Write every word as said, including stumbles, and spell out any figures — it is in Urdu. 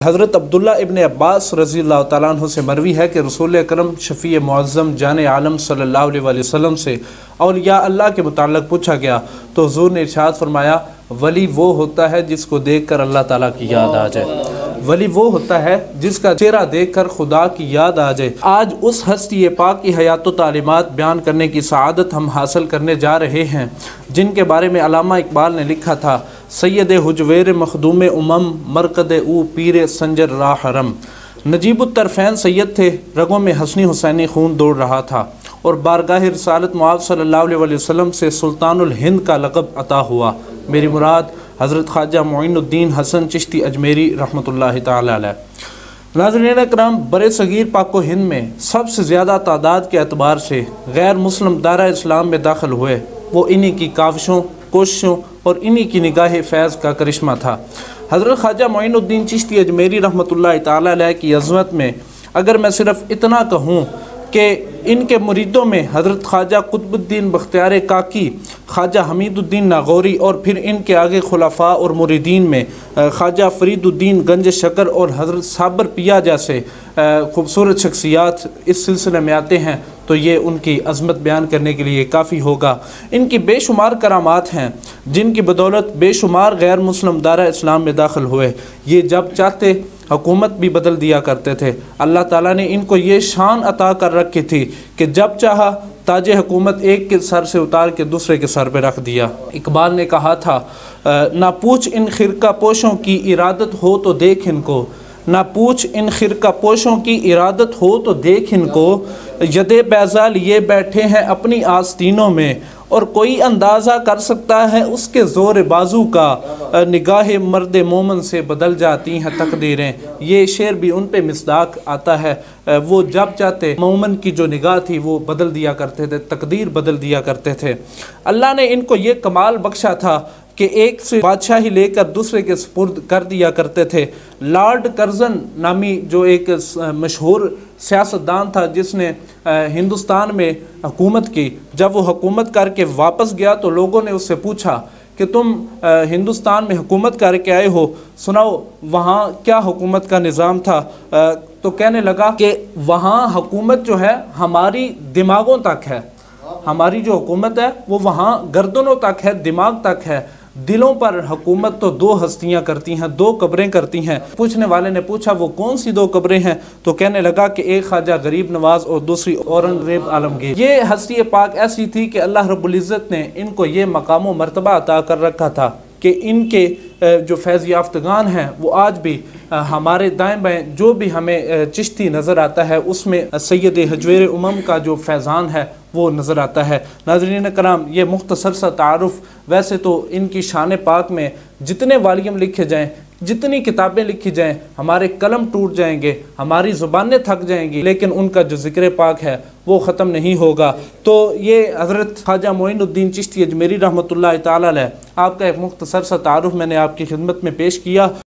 حضرت عبداللہ ابن عباس رضی اللہ تعالیٰ عنہ سے مروی ہے کہ رسول اکرم شفیع معظم جان عالم صلی اللہ علیہ وآلہ وسلم سے اولیاء اللہ کے متعلق پوچھا گیا تو حضور نے ارشاد فرمایا ولی وہ ہوتا ہے جس کو دیکھ کر اللہ تعالیٰ کی یاد آ جائے، ولی وہ ہوتا ہے جس کا چہرہ دیکھ کر خدا کی یاد آ جائے۔ آج اس ہستی پاک کی حیات و تعلیمات بیان کرنے کی سعادت ہم حاصل کرنے جا رہے ہیں جن کے بارے میں علامہ اقبال نے لکھا تھا، سید حجویر مخدوم امم مرکد او پیر سنجر راہ حرم۔ نجیب الطرفین سید تھے، رگوں میں حسنی حسینی خون دوڑ رہا تھا اور بارگاہ رسالت معاذ صلی اللہ علیہ وآلہ وسلم سے سلطان الہند کا لقب عطا ہوا۔ میری مراد حضرت خواجہ معین الدین حسن چشتی اجمیری رحمتہ اللہ تعالی علیہ۔ ناظرین اکرام، برِ صغیر پاک و ہند میں سب سے زیادہ تعداد کے اعتبار سے غیر مسلم دارہ اسلام میں داخل ہوئے، وہ انہی کی کاوشوں، کوششوں اور انہی کی نگاہ فیض کا کرشمہ تھا۔ حضرت خواجہ معین الدین چشتی اجمیری رحمتہ اللہ تعالی علیہ کی عظمت میں اگر میں صرف اتنا کہوں کہ ان کے مریدوں میں حضرت خواجہ قطب الدین بختیار کاکی، خواجہ حمید الدین ناغوری اور پھر ان کے آگے خلفاء اور مریدین میں خواجہ فرید الدین گنج شکر اور حضرت صابر پیا جیسے خوبصورت شخصیات اس سلسلے میں آتے ہیں تو یہ ان کی عظمت بیان کرنے کے لیے کافی ہوگا۔ ان کی بے شمار کرامات ہیں جن کی بدولت بے شمار غیر مسلم دارہ اسلام میں داخل ہوئے۔ یہ جب چاہتے حکومت بھی بدل دیا کرتے تھے۔ اللہ تعالیٰ نے ان کو یہ شان عطا کر رکھی تھی کہ جب چاہا تاج حکومت ایک کے سر سے اتار کے دوسرے کے سر پہ رکھ دیا۔ اقبال نے کہا تھا، نہ پوچھ ان خرقہ پوشوں کی ارادت ہو تو دیکھ ان کو، نہ پوچھ ان خرقہ پوشوں کی ارادت ہو تو دیکھ ان کو، ید بیضا لیے بیٹھے ہیں اپنی آستینوں میں، اور کوئی اندازہ کر سکتا ہے اس کے زور بازو کا، نگاہ مرد مومن سے بدل جاتی ہیں تقدیریں۔ یہ شعر بھی ان پہ مصداق آتا ہے، وہ جب چاہتے مومن کی جو نگاہ تھی وہ بدل دیا کرتے تھے، تقدیر بدل دیا کرتے تھے۔ اللہ نے ان کو یہ کمال بخشا تھا کہ ایک سے بادشاہی لے کر دوسرے کے سپرد کر دیا کرتے تھے۔ لارڈ کرزن نامی جو ایک مشہور سیاستدان تھا جس نے ہندوستان میں حکومت کی، جب وہ حکومت کر کے واپس گیا تو لوگوں نے اس سے پوچھا کہ تم ہندوستان میں حکومت کر کے آئے ہو، سناؤ وہاں کیا حکومت کا نظام تھا؟ تو کہنے لگا کہ وہاں حکومت جو ہے ہماری دماغوں تک ہے، ہماری جو حکومت ہے وہ وہاں گردنوں تک ہے، دماغ تک ہے، دلوں پر حکومت تو دو ہستیاں کرتی ہیں، دو قبریں کرتی ہیں۔ پوچھنے والے نے پوچھا وہ کون سی دو قبریں ہیں؟ تو کہنے لگا کہ ایک خواجہ غریب نواز اور دوسری اورنگزیب عالمگیر۔ یہ ہستی پاک ایسی تھی کہ اللہ رب العزت نے ان کو یہ مقام و مرتبہ عطا کر رکھا تھا کہ ان کے جو فیض یافتگان ہیں وہ آج بھی ہمارے دائیں بائیں جو بھی ہمیں چشتی نظر آتا ہے اس میں سید حجویر امم کا جو فیضان ہے وہ نظر آتا ہے۔ ناظرین کرام، یہ مختصر سا تعارف، ویسے تو ان کی شان پاک میں جتنے والیوم لکھے جائیں، جتنی کتابیں لکھی جائیں، ہمارے قلم ٹوٹ جائیں گے، ہماری زبانیں تھک جائیں گی، لیکن ان کا جو ذکر پاک ہے وہ ختم نہیں ہوگا۔ تو یہ حضرت خواجہ معین الدین چشتی اجمیری رحمتہ اللہ تعالی علیہ، آپ کا ایک مختصر سا تعارف میں نے آپ کی خدمت میں پیش کیا۔